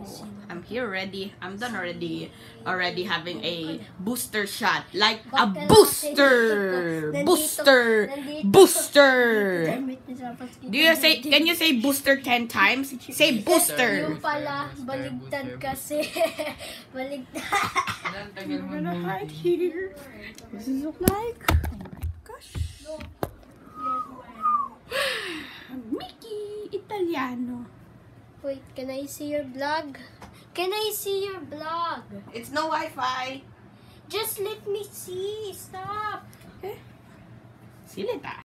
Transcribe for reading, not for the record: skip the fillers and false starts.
I'm here already. I'm done already. Already having a booster shot. Like a booster! Booster! Booster! Do you say, can you say booster 10 times? Say booster! Yung pala, baligtad kasi. Baligtad. I'm gonna hide here. What does it look like? Oh my gosh. Mickey Italiano. Wait, can I see your vlog? Can I see your vlog? It's no Wi-Fi. Just let me see. Stop. Okay. Silita.